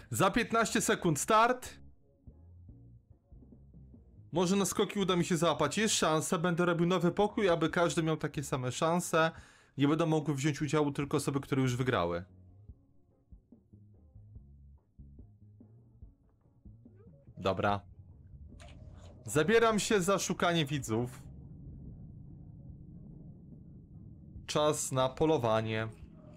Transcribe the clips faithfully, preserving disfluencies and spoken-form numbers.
Za piętnaście sekund start. Może na skoki uda mi się załapać. Jest szansa, będę robił nowy pokój, aby każdy miał takie same szanse. Nie będą mogły wziąć udziału tylko osoby, które już wygrały. Dobra. Zabieram się za szukanie widzów. Czas na polowanie.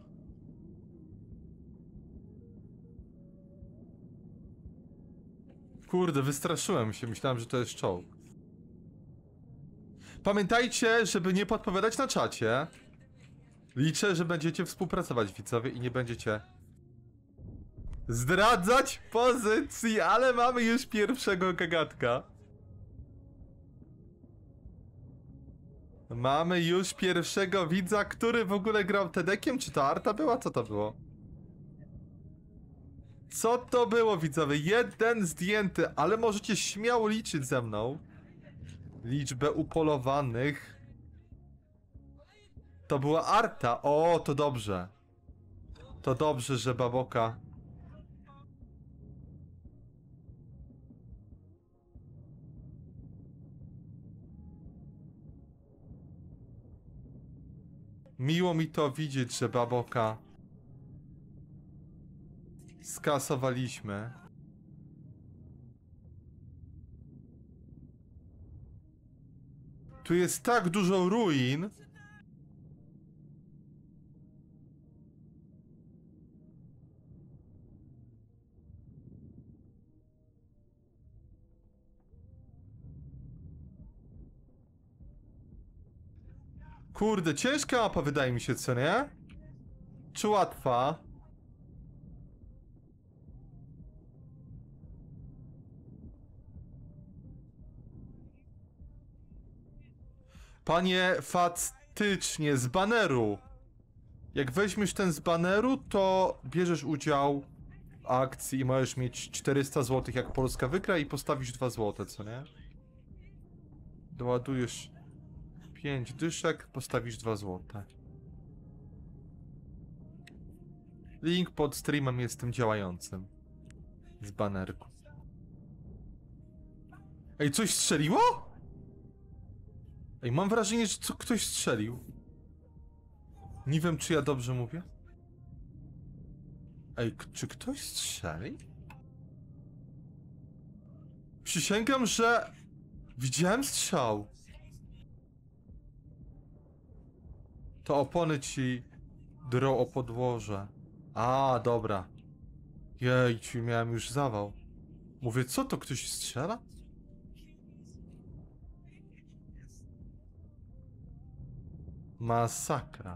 Kurde, wystraszyłem się. Myślałem, że to jest czołg. Pamiętajcie, żeby nie podpowiadać na czacie. Liczę, że będziecie współpracować, widzowie, i nie będziecie zdradzać pozycji, ale mamy już pierwszego gagatka. Mamy już pierwszego widza, który w ogóle grał Tedekiem, czy to Arta była? Co to było? Co to było, widzowie? Jeden zdjęty, ale możecie śmiało liczyć ze mną liczbę upolowanych. To była Arta. O, to dobrze. To dobrze, że Baboka... Miło mi to widzieć, że Baboka... skasowaliśmy. Tu jest tak dużo ruin. Kurde, ciężka mapa wydaje mi się, co nie? Czy łatwa? Panie, faktycznie, z baneru. Jak weźmiesz ten z baneru, to bierzesz udział w akcji i możesz mieć czterysta złotych, jak Polska wygra, i postawisz dwa złote, co nie? Doładujesz pięć dyszek, postawisz dwa złote. Link pod streamem jest tym działającym. Z banerku. Ej, coś strzeliło? Ej, mam wrażenie, że co ktoś strzelił. Nie wiem, czy ja dobrze mówię. Ej, czy ktoś strzeli? Przysięgam, że widziałem strzał. To opony ci drą o podłoże. A, dobra. Jejciu, miałem już zawał. Mówię, co to, ktoś strzela? Masakra.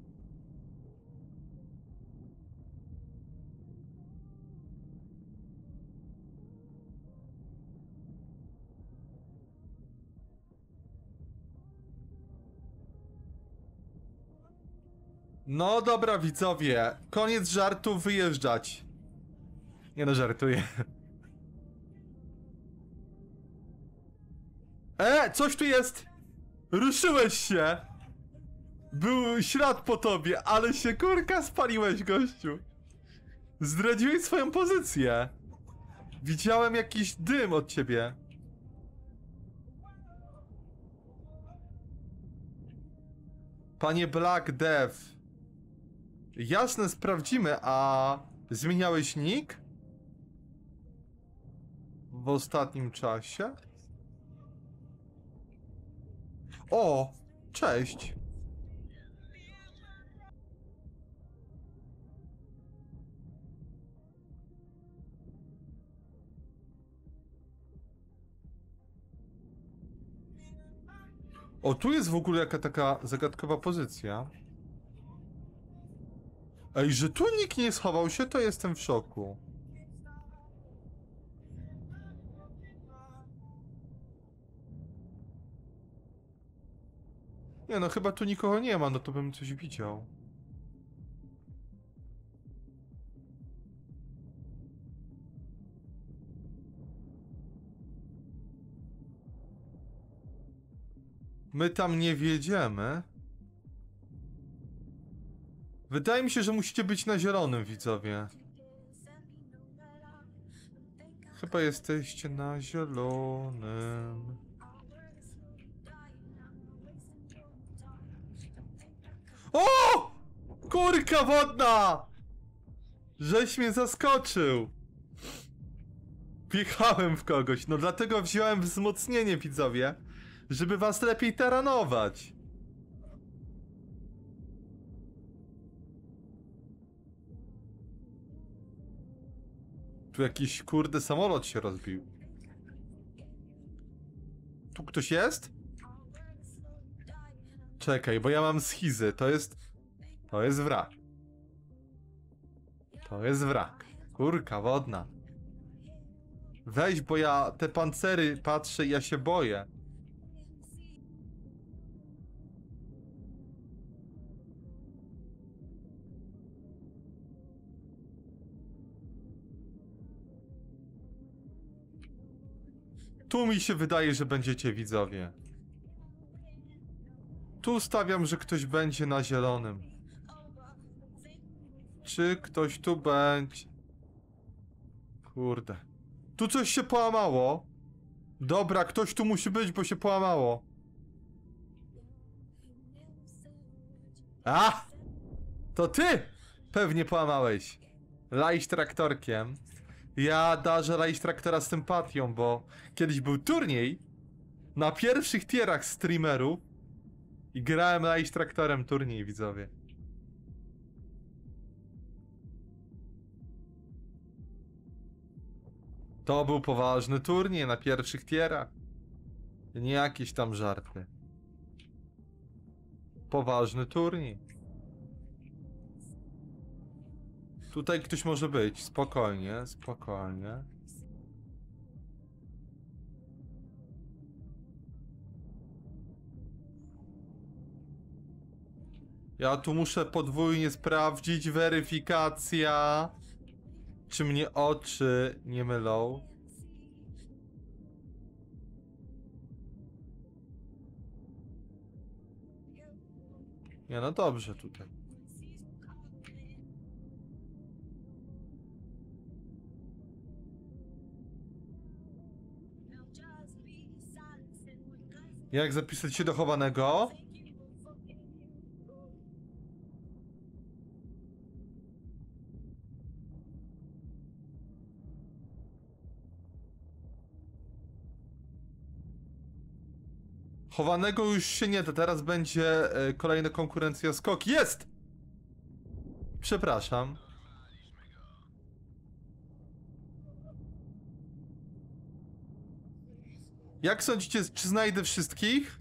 No dobra, widzowie. Koniec żartu, wyjeżdżać. Nie no, żartuję. E, coś tu jest! Ruszyłeś się! Był ślad po tobie, ale się kurka spaliłeś, gościu. Zdradziłeś swoją pozycję. Widziałem jakiś dym od ciebie. Panie Black Death. Jasne, sprawdzimy, a zmieniałeś nick? W ostatnim czasie? O, cześć. O, tu jest w ogóle jaka taka zagadkowa pozycja. Ej, że tu nikt nie schował się, to jestem w szoku. Nie no, chyba tu nikogo nie ma, no to bym coś widział. My tam nie wjedziemy. Wydaje mi się, że musicie być na zielonym, widzowie. Chyba jesteście na zielonym. O! Kurka wodna! Żeś mnie zaskoczył. Wjechałem w kogoś, no dlatego wziąłem wzmocnienie, widzowie, żeby was lepiej taranować. Tu jakiś kurde samolot się rozbił. Tu ktoś jest? Czekaj, bo ja mam schizę. To jest... To jest wrak. To jest wrak. Kurka wodna. Weź, bo ja te pancery patrzę i ja się boję. Tu mi się wydaje, że będziecie widzowie. Tu stawiam, że ktoś będzie na zielonym. Czy ktoś tu będzie? Kurde. Tu coś się połamało. Dobra, ktoś tu musi być, bo się połamało. A! To ty! Pewnie połamałeś. Laić traktorkiem. Ja darzę laić traktora sympatią, bo kiedyś był turniej na pierwszych tierach streamerów i grałem laić traktorem turniej, widzowie. To był poważny turniej na pierwszych tierach. Nie jakieś tam żarty. Poważny turniej. Tutaj ktoś może być. Spokojnie, spokojnie. Ja tu muszę podwójnie sprawdzić. Weryfikacja. Czy mnie oczy nie mylą? Nie, no dobrze tutaj. Jak zapisać się do chowanego? Chowanego już się nie da, teraz będzie y, kolejna konkurencja skok. Jest! Przepraszam. Jak sądzicie, czy znajdę wszystkich?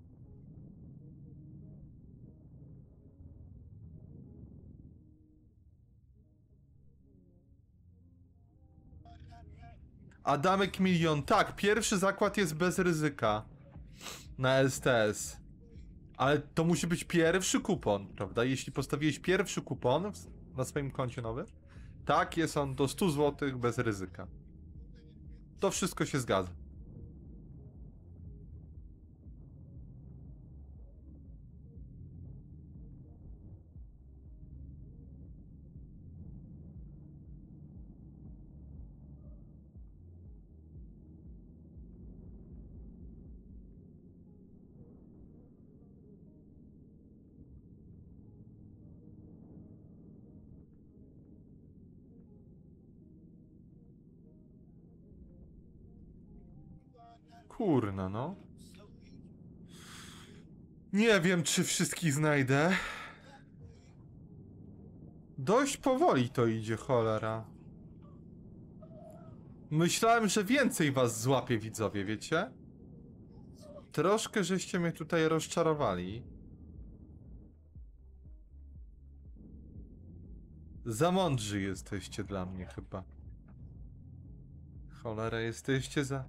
Adamek milion. Tak, pierwszy zakład jest bez ryzyka. Na S T S. Ale to musi być pierwszy kupon, prawda? Jeśli postawiłeś pierwszy kupon na swoim koncie nowym, tak, jest on do stu złotych bez ryzyka. To wszystko się zgadza. Kurna, no. Nie wiem, czy wszystkich znajdę. Dość powoli to idzie, cholera. Myślałem, że więcej was złapie, widzowie, wiecie? Troszkę żeście mnie tutaj rozczarowali. Za mądrzy jesteście dla mnie chyba. Cholera, jesteście za...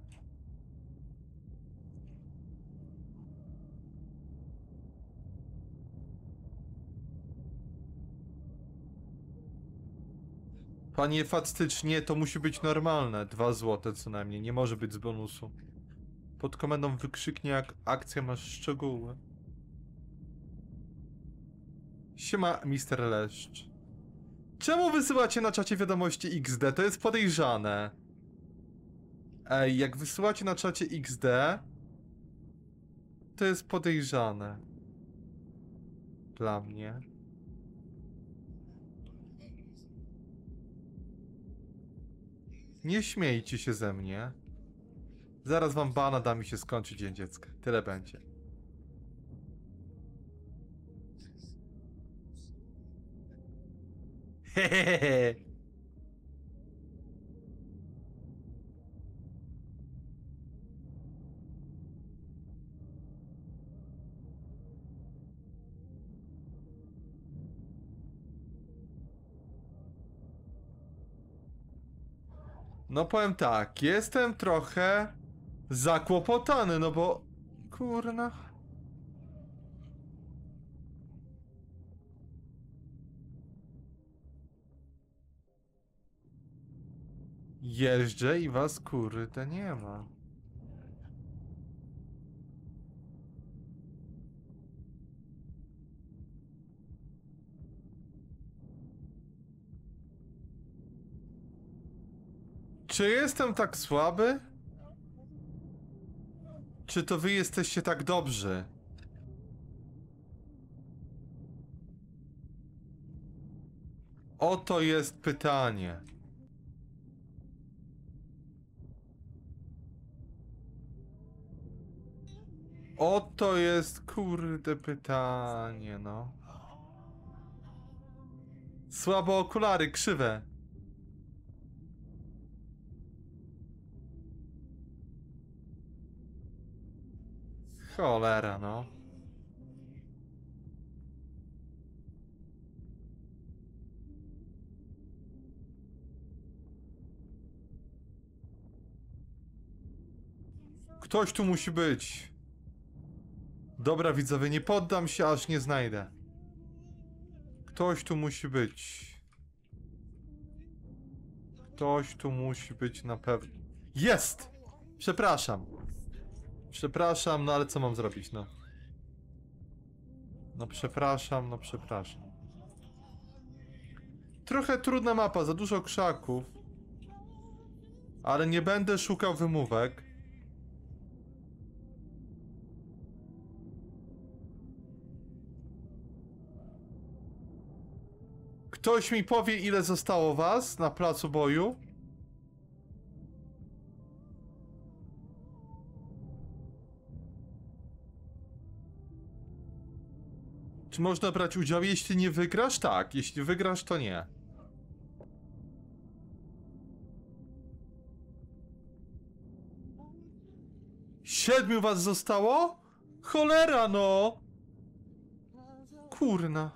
Panie faktycznie, to musi być normalne. Dwa złote co najmniej, nie może być z bonusu. Pod komendą wykrzyknie, jak akcja masz szczegóły. Siema, mister Leszcz. Czemu wysyłacie na czacie wiadomości X D? To jest podejrzane. Ej, jak wysyłacie na czacie X D, to jest podejrzane. Dla mnie. Nie śmiejcie się ze mnie. Zaraz wam bana da mi się skończyć dzień dziecka. Tyle będzie. Hehehe. No powiem tak, jestem trochę zakłopotany, no bo... Kurna... Jeżdżę i was kurde nie ma. Czy jestem tak słaby? Czy to wy jesteście tak dobrzy? Oto jest pytanie. Oto jest kurde pytanie, no. Słabo okulary, krzywe. Cholera, no. Ktoś tu musi być. Dobra, widzowie, nie poddam się, aż nie znajdę. Ktoś tu musi być. Ktoś tu musi być na pewno. Jest! Przepraszam. Przepraszam, no ale co mam zrobić, no? No przepraszam, no przepraszam. Trochę trudna mapa, za dużo krzaków. Ale nie będę szukał wymówek. Ktoś mi powie, ile zostało was na placu boju? Czy można brać udział, jeśli nie wygrasz? Tak, jeśli wygrasz, to nie. Siedmiu was zostało? Cholera, no! Kurna.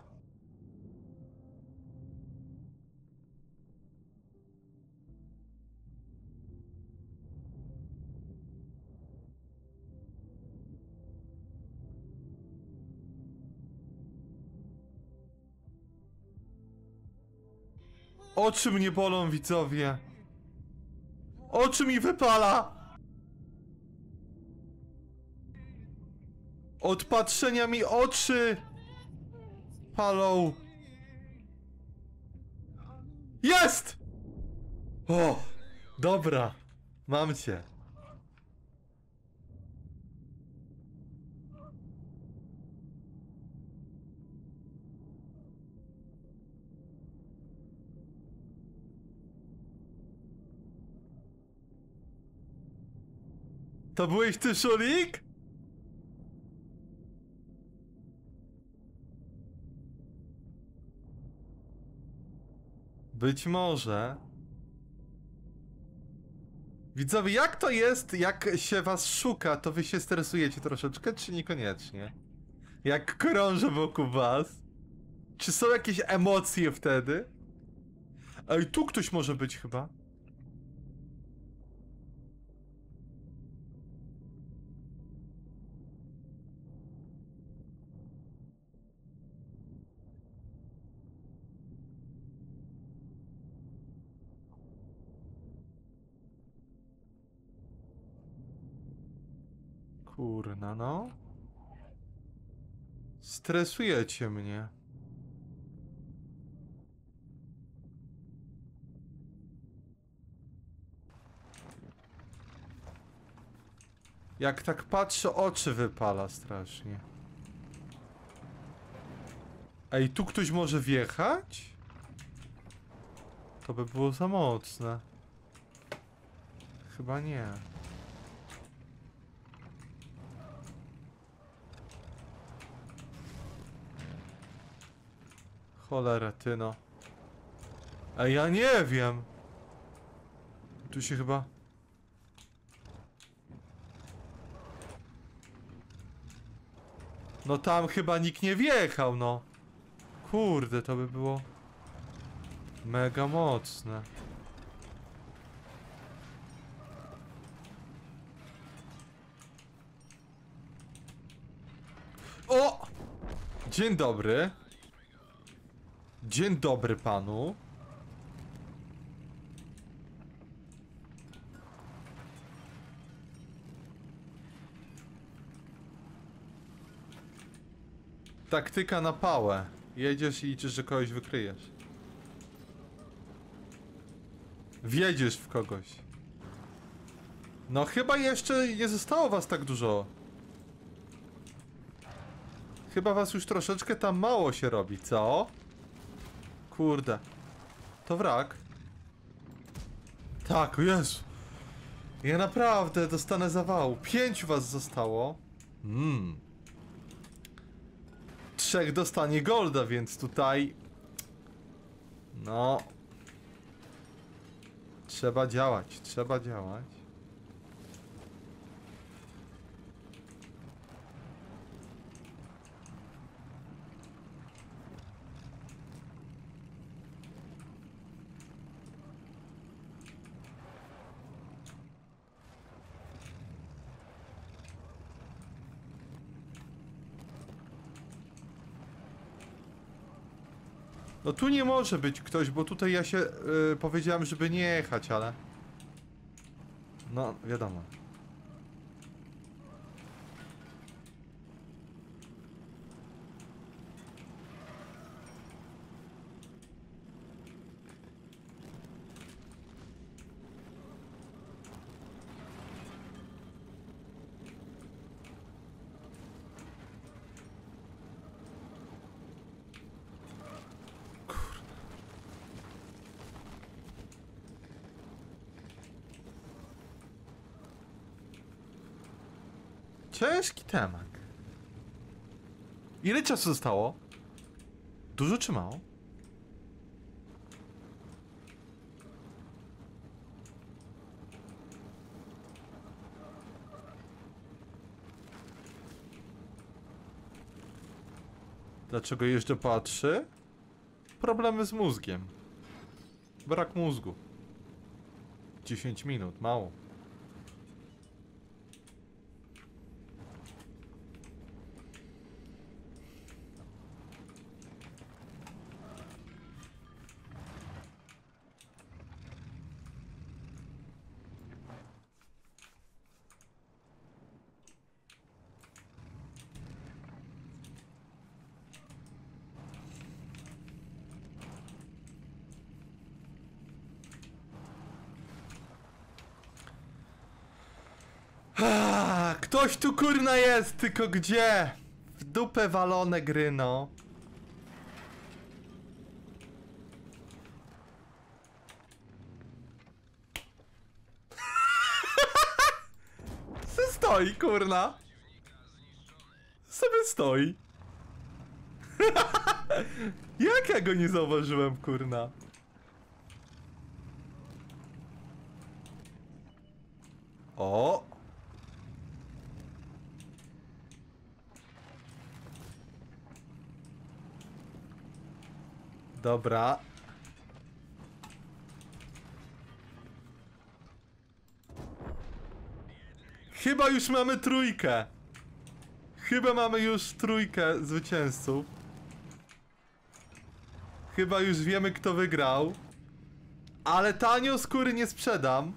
Oczy mnie bolą, widzowie. Oczy mi wypala! Od patrzenia mi oczy palą. Jest! O, dobra. Mam cię. To byłeś ty, Szulik? Być może. Widzowie, jak to jest, jak się was szuka, to wy się stresujecie troszeczkę, czy niekoniecznie? Jak krążę wokół was? Czy są jakieś emocje wtedy? Ej, tu ktoś może być chyba. Kurna, no. Stresujecie mnie. Jak tak patrzę, oczy wypala strasznie. Ej, tu ktoś może wjechać? To by było za mocne. Chyba nie. Cholera, ty no. Ej, ja nie wiem. Tu się chyba... No tam chyba nikt nie wjechał, no. Kurde, to by było... mega mocne. O! Dzień dobry. Dzień dobry panu. Taktyka na pałę. Jedziesz i liczysz, że kogoś wykryjesz. Wjedziesz w kogoś. No chyba jeszcze nie zostało was tak dużo. Chyba was już troszeczkę tam mało się robi, co? Kurde. To wrak. Tak, Jezu. Ja naprawdę dostanę zawału. Pięciu was zostało. Mmm. Trzech dostanie golda, więc tutaj... No... Trzeba działać, trzeba działać. No tu nie może być ktoś, bo tutaj ja się yy, powiedziałem, żeby nie jechać, ale... No, wiadomo. Ciężki temat. Ile czasu zostało? Dużo czy mało? Dlaczego jeszcze patrzy? Problemy z mózgiem. Brak mózgu. dziesięć minut, mało. Ktoś tu kurna jest, tylko gdzie? W dupę walone gry, no. Se stoi, kurna. Sobie stoi. Jak ja go nie zauważyłem, kurna? O! Dobra. Chyba już mamy trójkę. Chyba mamy już trójkę zwycięzców. Chyba już wiemy, kto wygrał. Ale tanio skóry nie sprzedam.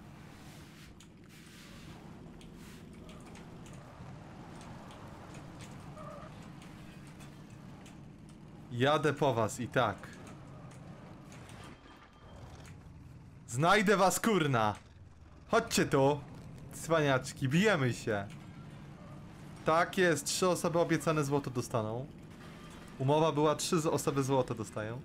Jadę po was i tak. Znajdę was, kurna. Chodźcie tu, cwaniaczki, bijemy się. Tak jest, trzy osoby obiecane złoto dostaną. Umowa była, trzy z- osoby złoto dostają.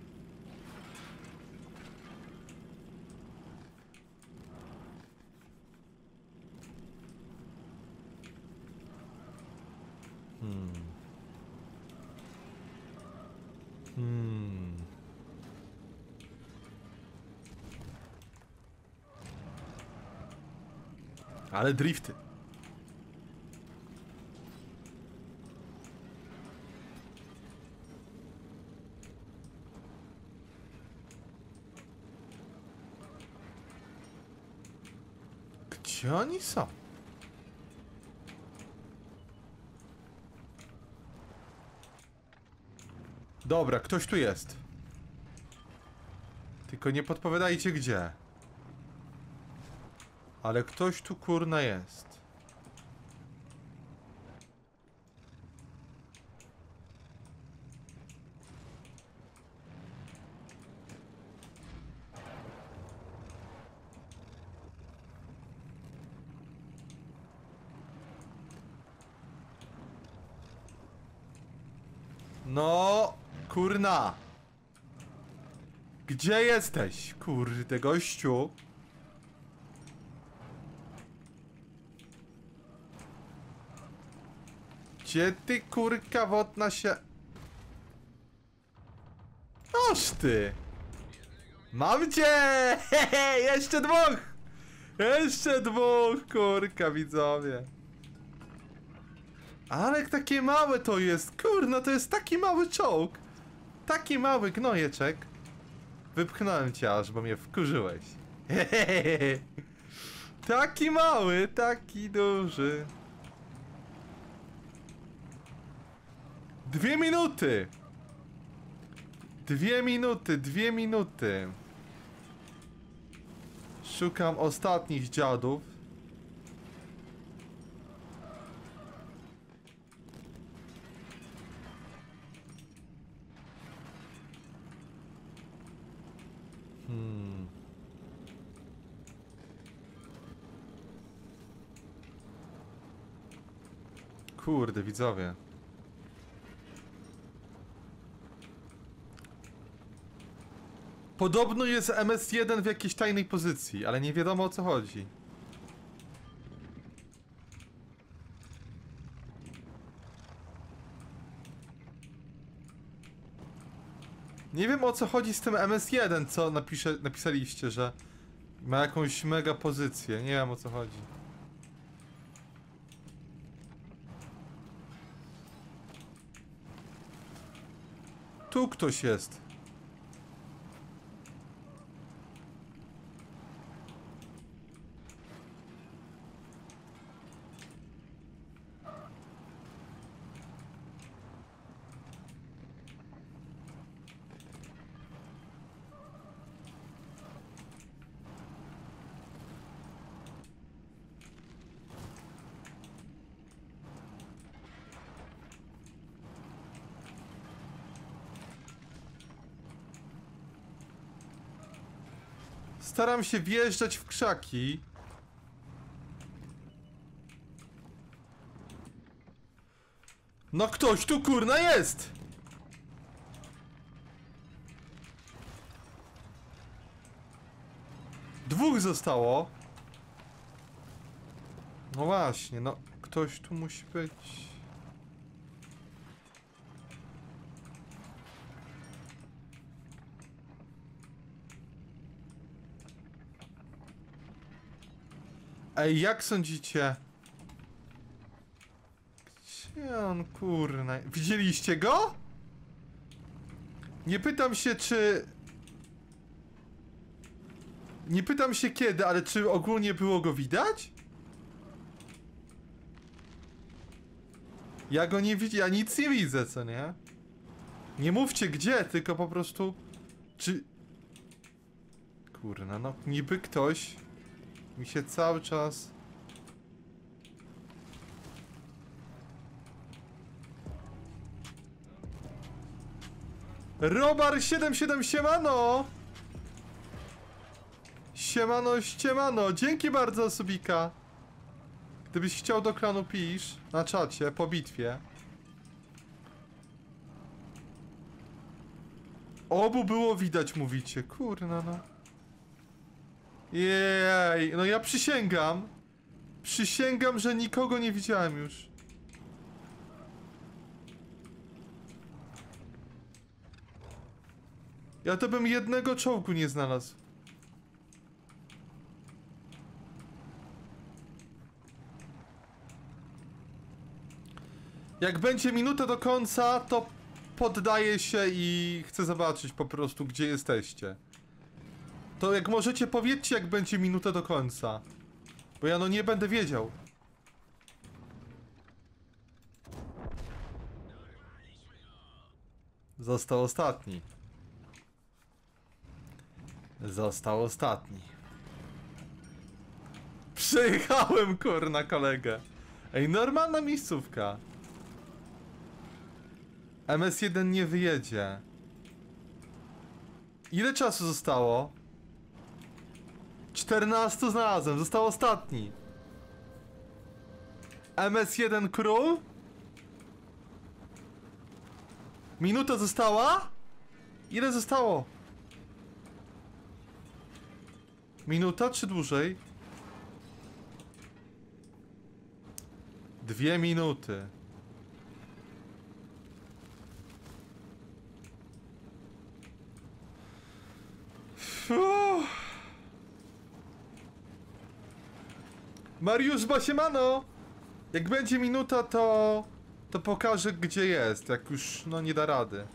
Hmm. Hmm. Ale drifty. Gdzie oni są? Dobra, ktoś tu jest. Tylko nie podpowiadajcie gdzie. Ale ktoś tu kurna jest. No, kurna. Gdzie jesteś? Kurde, gościu. Gdzie ty, kurka wodna się... Oż ty. Mam cię! Hehe, jeszcze dwóch! Jeszcze dwóch, kurka, widzowie. Ale takie małe to jest, kurna, to jest taki mały czołg. Taki mały gnojeczek. Wypchnąłem cię aż, bo mnie wkurzyłeś. Hehehe. Taki mały, taki duży. Dwie minuty. Dwie minuty, dwie minuty. Szukam ostatnich dziadów. Hmm. Kurde, widzowie. Podobno jest M S jeden w jakiejś tajnej pozycji, ale nie wiadomo o co chodzi. Nie wiem o co chodzi z tym M S jeden, co napisze, napisaliście, że ma jakąś mega pozycję. Nie wiem o co chodzi. Tu ktoś jest. Staram się wjeżdżać w krzaki. No ktoś tu kurna jest! Dwóch zostało. No właśnie, no ktoś tu musi być. Ej, jak sądzicie? Gdzie on, kurna? Widzieliście go? Nie pytam się, czy... Nie pytam się kiedy, ale czy ogólnie było go widać? Ja go nie widzę, ja nic nie widzę, co nie? Nie mówcie gdzie, tylko po prostu... Czy... Kurna, no niby ktoś... Mi się cały czas... Robar siedem siedem siemano! Siemano, siemano, dzięki bardzo, Subika. Gdybyś chciał do klanu, pisz na czacie po bitwie. Obu było widać, mówicie. Kurna no. Jej, no ja przysięgam. Przysięgam, że nikogo nie widziałem już. Ja to bym jednego czołgu nie znalazł. Jak będzie minuta do końca, to poddaję się i chcę zobaczyć po prostu, gdzie jesteście. To jak możecie, powiedzcie, jak będzie minuta do końca. Bo ja no nie będę wiedział. Został ostatni. Został ostatni. Przejechałem, kurna, kolegę. Ej, normalna miejscówka. M S jeden nie wyjedzie. Ile czasu zostało? czternaście znalazłem, został ostatni. M S jeden król? Minuta została? Ile zostało? Minuta czy dłużej? Dwie minuty. Uff. Mariusz Basiemano! Jak będzie minuta, to... to pokażę, gdzie jest, jak już, no, nie da rady.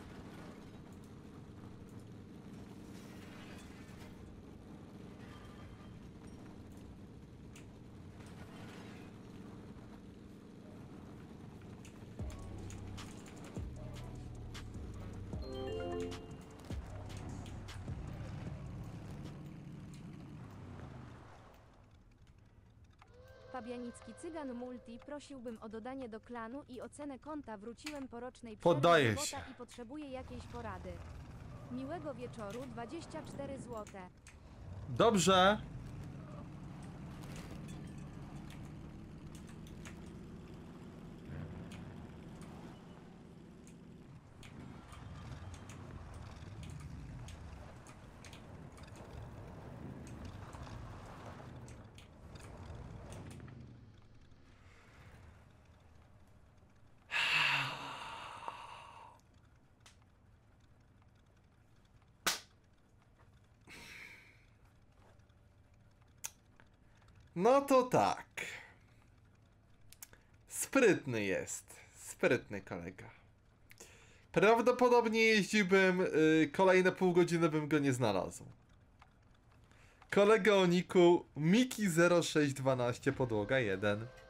Fabianicki Cygan Multi, prosiłbym o dodanie do klanu i ocenę konta. Wróciłem po rocznej Poddaję przerwie się. i potrzebuję jakiejś porady. Miłego wieczoru, dwadzieścia cztery złote. Dobrze. No to tak. Sprytny jest. Sprytny kolega. Prawdopodobnie jeździłbym yy, kolejne pół godziny, bym go nie znalazł. Kolega o niku Miki zero sześć dwanaście podłoga jeden.